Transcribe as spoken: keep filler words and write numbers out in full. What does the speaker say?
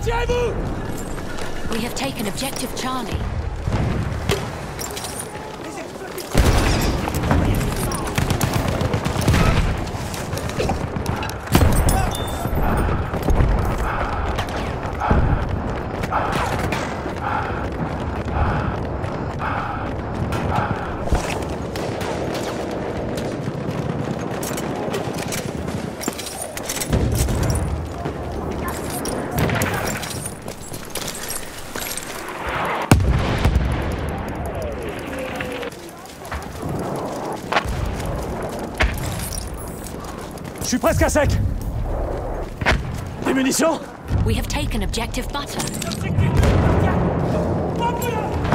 Retirez-vous! We have taken objective Charlie. Je suis presque à sec! Des munitions? We have taken objective Butter. Objectif!